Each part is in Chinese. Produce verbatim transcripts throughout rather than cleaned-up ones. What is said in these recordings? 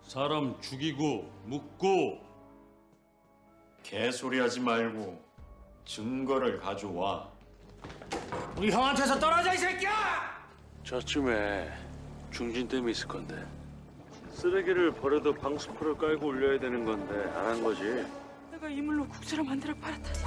사람 죽이고 묻고. 개소리하지 말고 증거를 가져와. 우리 형한테서 떨어져 이 새끼야! 저쯤에 중진댐이 있을 건데. 쓰레기를 버려도 방수포를 깔고 올려야 되는 건데 안 한 거지. 내가 이물로 국수를 만들어 팔았다니.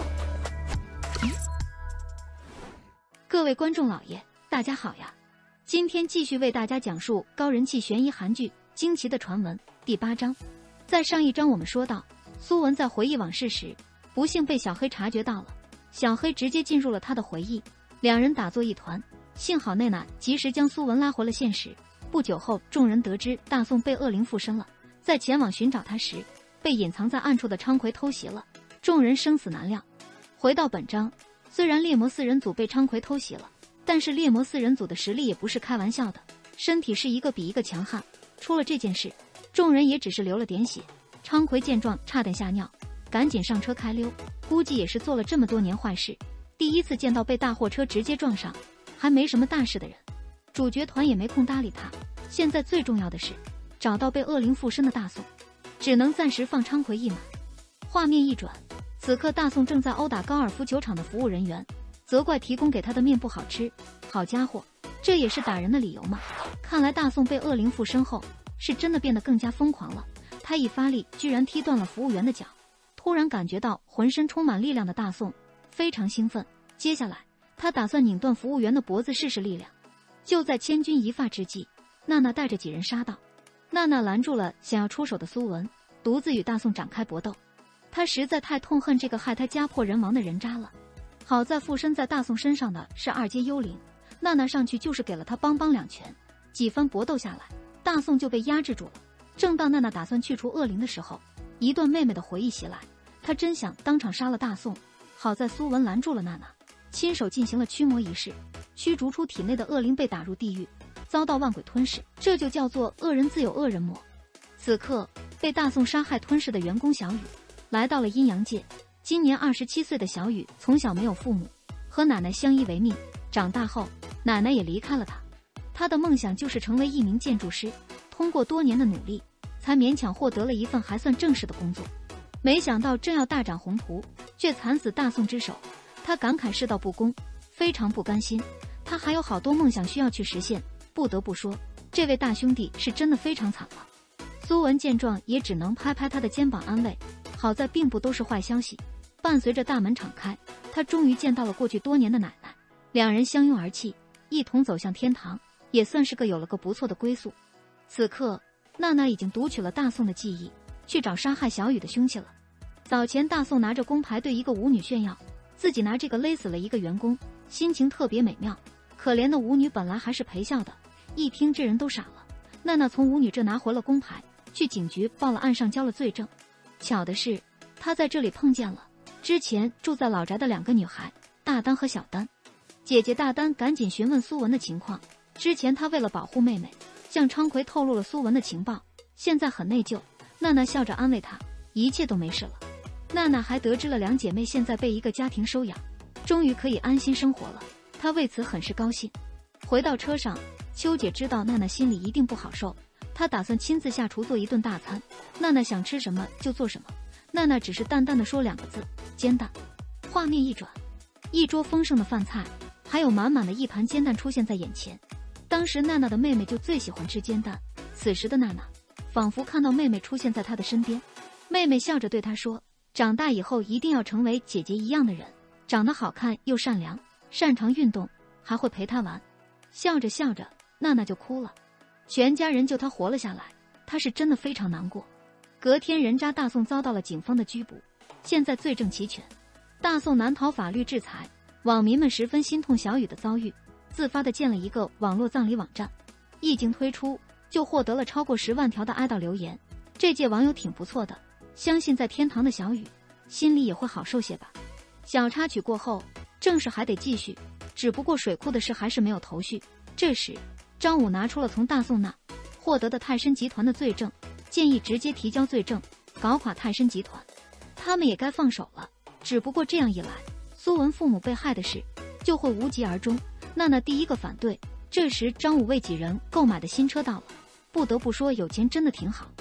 各位观众老爷，大家好呀！今天继续为大家讲述高人气悬疑韩剧《惊奇的传闻》第八章。在上一章我们说到，苏文在回忆往事时，不幸被小黑察觉到了，小黑直接进入了他的回忆，两人打作一团。幸好奈娜及时将苏文拉回了现实。不久后，众人得知大宋被恶灵附身了，在前往寻找他时，被隐藏在暗处的昌奎偷袭了，众人生死难料。回到本章，虽然猎魔四人组被昌奎偷袭了，但是猎魔四人组的实力也不是开玩笑的，身体是一个比一个强悍。出了这件事，众人也只是流了点血。昌奎见状差点吓尿，赶紧上车开溜，估计也是做了这么多年坏事，第一次见到被大货车直接撞上还没什么大事的人。主角团也没空搭理他，现在最重要的是找到被恶灵附身的大宋，只能暂时放昌奎一马。画面一转，此刻大宋正在殴打高尔夫球场的服务人员，责怪提供给他的面不好吃。好家伙，这也是打人的理由吗？看来大宋被恶灵附身后是真的变得更加疯狂了，他一发力居然踢断了服务员的脚。突然感觉到浑身充满力量的大宋非常兴奋，接下来他打算拧断服务员的脖子试试力量。就在千钧一发之际，娜娜带着几人杀到，娜娜拦住了想要出手的苏文，独自与大宋展开搏斗。她实在太痛恨这个害她家破人亡的人渣了。好在附身在大宋身上的是二阶幽灵，娜娜上去就是给了他邦邦两拳。几番搏斗下来，大宋就被压制住了。正当娜娜打算去除恶灵的时候，一段妹妹的回忆袭来，她真想当场杀了大宋，好在苏文拦住了娜娜，亲手进行了驱魔仪式，驱逐出体内的恶灵，被打入地狱，遭到万鬼吞噬，这就叫做恶人自有恶人磨。此刻被大宋杀害吞噬的员工小雨来到了阴阳界。今年二十七岁的小雨从小没有父母，和奶奶相依为命，长大后奶奶也离开了他。他的梦想就是成为一名建筑师，通过多年的努力才勉强获得了一份还算正式的工作。没想到正要大展宏图，却惨死大宋之手，他感慨世道不公，非常不甘心。他还有好多梦想需要去实现，不得不说这位大兄弟是真的非常惨了。苏文见状也只能拍拍他的肩膀安慰，好在并不都是坏消息。伴随着大门敞开，他终于见到了过去多年的奶奶，两人相拥而泣，一同走向天堂，也算是个有了个不错的归宿。此刻娜娜已经读取了大宋的记忆，去找杀害小雨的凶器了。早前大宋拿着工牌对一个舞女炫耀，自己拿这个勒死了一个员工，心情特别美妙。可怜的舞女本来还是陪笑的，一听这人都傻了。娜娜从舞女这拿回了工牌，去警局报了案，上交了罪证。巧的是她在这里碰见了之前住在老宅的两个女孩，大丹和小丹。姐姐大丹赶紧询问苏文的情况，之前她为了保护妹妹，向昌奎透露了苏文的情报，现在很内疚。娜娜笑着安慰她，一切都没事了。娜娜还得知了两姐妹现在被一个家庭收养，终于可以安心生活了，她为此很是高兴。回到车上，秋姐知道娜娜心里一定不好受，她打算亲自下厨做一顿大餐，娜娜想吃什么就做什么。娜娜只是淡淡的说两个字：煎蛋。画面一转，一桌丰盛的饭菜，还有满满的一盘煎蛋出现在眼前。当时娜娜的妹妹就最喜欢吃煎蛋，此时的娜娜仿佛看到妹妹出现在她的身边。妹妹笑着对她说，长大以后一定要成为姐姐一样的人，长得好看又善良，擅长运动，还会陪她玩。笑着笑着，娜娜就哭了。全家人救她活了下来，她是真的非常难过。隔天人渣大宋遭到了警方的拘捕，现在罪证齐全，大宋难逃法律制裁。网民们十分心痛小雨的遭遇，自发的建了一个网络葬礼网站，一经推出就获得了超过十万条的哀悼留言。这届网友挺不错的，相信在天堂的小雨心里也会好受些吧。小插曲过后，正事还得继续，只不过水库的事还是没有头绪。这时张武拿出了从大宋那获得的泰申集团的罪证，建议直接提交罪证，搞垮泰申集团，他们也该放手了。只不过这样一来，苏文父母被害的事就会无疾而终。娜娜第一个反对。这时张武为几人购买的新车到了，不得不说有钱真的挺好。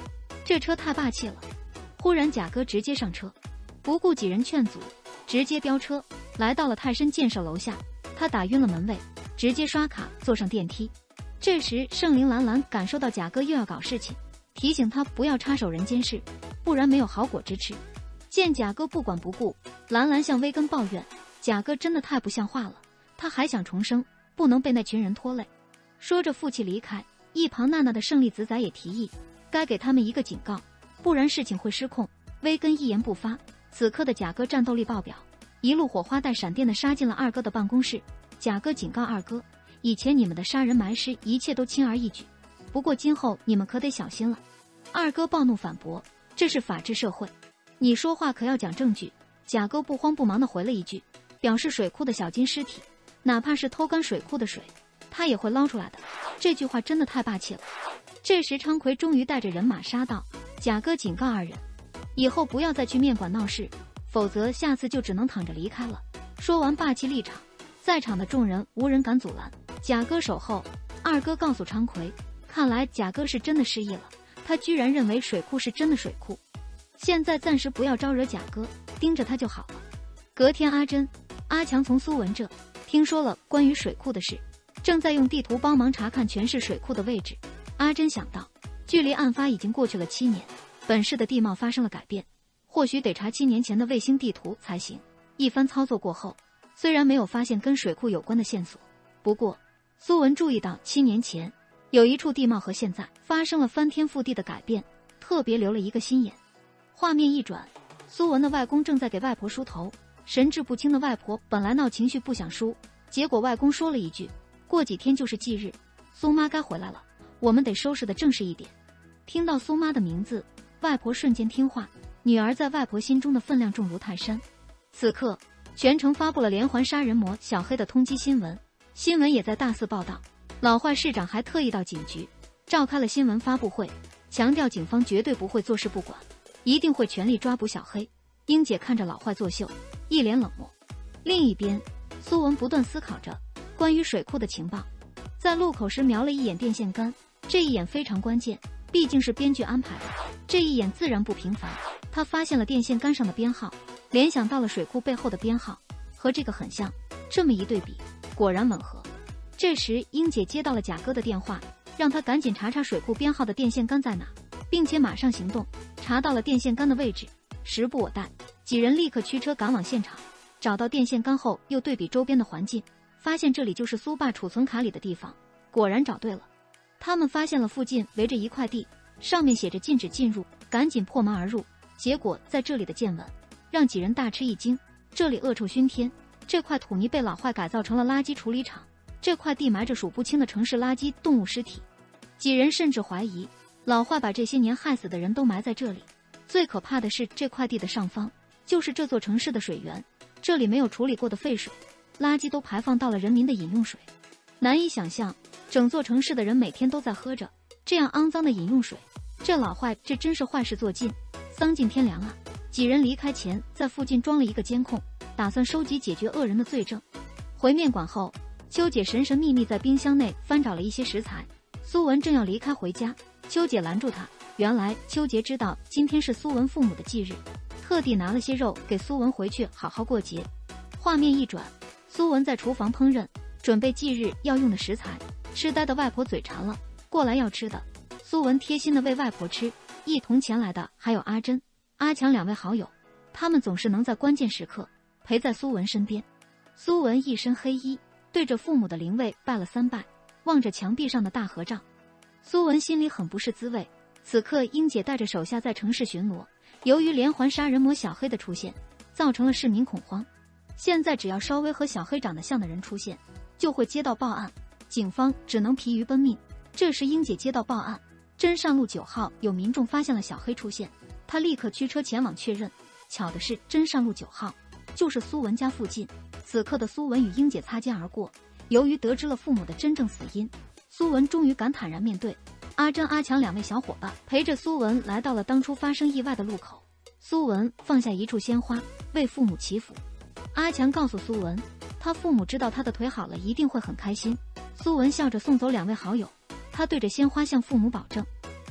这车太霸气了。忽然贾哥直接上车，不顾几人劝阻，直接飙车来到了泰山建设楼下。他打晕了门卫，直接刷卡坐上电梯。这时圣灵兰兰感受到贾哥又要搞事情，提醒他不要插手人间事，不然没有好果子吃。见贾哥不管不顾，兰兰向威根抱怨贾哥真的太不像话了，他还想重生，不能被那群人拖累。说着负气离开。一旁娜娜的胜利子仔也提议该给他们一个警告，不然事情会失控。威根一言不发。此刻的贾哥战斗力爆表，一路火花带闪电的杀进了二哥的办公室。贾哥警告二哥，以前你们的杀人埋尸一切都轻而易举，不过今后你们可得小心了。二哥暴怒反驳，这是法治社会，你说话可要讲证据。贾哥不慌不忙地回了一句，表示水库的小金尸体哪怕是偷干水库的水他也会捞出来的。这句话真的太霸气了。这时昌奎终于带着人马杀到，贾哥警告二人以后不要再去面馆闹事，否则下次就只能躺着离开了。说完霸气立场，在场的众人无人敢阻拦。贾哥守候，二哥告诉昌奎，看来贾哥是真的失忆了，他居然认为水库是真的水库。现在暂时不要招惹贾哥，盯着他就好了。隔天阿珍、阿强从苏文这听说了关于水库的事，正在用地图帮忙查看全市水库的位置。阿珍想到，距离案发已经过去了七年，本市的地貌发生了改变，或许得查七年前的卫星地图才行。一番操作过后，虽然没有发现跟水库有关的线索，不过苏文注意到七年前有一处地貌和现在发生了翻天覆地的改变，特别留了一个心眼。画面一转，苏文的外公正在给外婆梳头，神志不清的外婆本来闹情绪不想梳，结果外公说了一句，过几天就是忌日，苏妈该回来了，我们得收拾得正式一点。听到苏妈的名字，外婆瞬间听话，女儿在外婆心中的分量重如泰山。此刻全城发布了连环杀人魔小黑的通缉新闻，新闻也在大肆报道。老坏市长还特意到警局召开了新闻发布会，强调警方绝对不会坐视不管，一定会全力抓捕小黑。英姐看着老坏作秀，一脸冷漠。另一边，苏文不断思考着关于水库的情报，在路口时瞄了一眼电线杆，这一眼非常关键，毕竟是编剧安排的，这一眼自然不平凡。他发现了电线杆上的编号，联想到了水库背后的编号，和这个很像，这么一对比，果然吻合。这时英姐接到了贾哥的电话，让他赶紧查查水库编号的电线杆在哪，并且马上行动。查到了电线杆的位置，时不我待，几人立刻驱车赶往现场。找到电线杆后，又对比周边的环境，发现这里就是苏爸储存卡里的地方，果然找对了。他们发现了附近围着一块地，上面写着禁止进入，赶紧破门而入。结果在这里的见闻让几人大吃一惊，这里恶臭熏天，这块土泥被老坏改造成了垃圾处理厂，这块地埋着数不清的城市垃圾、动物尸体。几人甚至怀疑老坏把这些年害死的人都埋在这里。最可怕的是，这块地的上方就是这座城市的水源，这里没有处理过的废水，垃圾都排放到了人民的饮用水。难以想象，整座城市的人每天都在喝着这样肮脏的饮用水。这老坏这真是坏事做尽，丧尽天良啊！几人离开前在附近装了一个监控，打算收集解决恶人的罪证。回面馆后，秋姐神神秘秘在冰箱内翻找了一些食材。苏文正要离开回家，秋姐拦住他。原来秋杰知道今天是苏文父母的忌日，特地拿了些肉给苏文回去好好过节。画面一转，苏文在厨房烹饪，准备忌日要用的食材。痴呆的外婆嘴馋了，过来要吃的。苏文贴心的喂外婆吃。一同前来的还有阿珍、阿强两位好友，他们总是能在关键时刻陪在苏文身边。苏文一身黑衣，对着父母的灵位拜了三拜，望着墙壁上的大合照，苏文心里很不是滋味。此刻英姐带着手下在城市巡逻，由于连环杀人魔小黑的出现，造成了市民恐慌。现在只要稍微和小黑长得像的人出现，就会接到报案，警方只能疲于奔命。这时英姐接到报案，真善路九号有民众发现了小黑出现，她立刻驱车前往确认。巧的是，真善路九号就是苏文家附近。此刻的苏文与英姐擦肩而过，由于得知了父母的真正死因，苏文终于敢坦然面对。阿珍、阿强两位小伙伴陪着苏文来到了当初发生意外的路口。苏文放下一束鲜花，为父母祈福。阿强告诉苏文，他父母知道他的腿好了一定会很开心。苏文笑着送走两位好友，他对着鲜花向父母保证，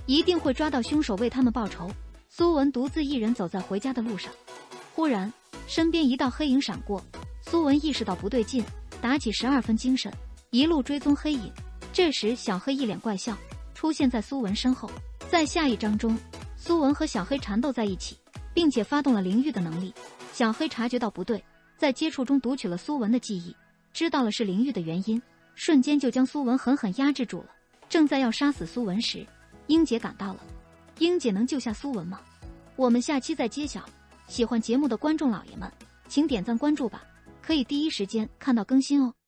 一定会抓到凶手为他们报仇。苏文独自一人走在回家的路上，忽然身边一道黑影闪过，苏文意识到不对劲，打起十二分精神，一路追踪黑影。这时小黑一脸怪笑，出现在苏文身后。在下一章中，苏文和小黑缠斗在一起，并且发动了灵域的能力。小黑察觉到不对，在接触中读取了苏文的记忆，知道了是灵域的原因，瞬间就将苏文狠狠压制住了。正在要杀死苏文时，英姐赶到了。英姐能救下苏文吗？我们下期再揭晓。喜欢节目的观众老爷们，请点赞关注吧，可以第一时间看到更新哦。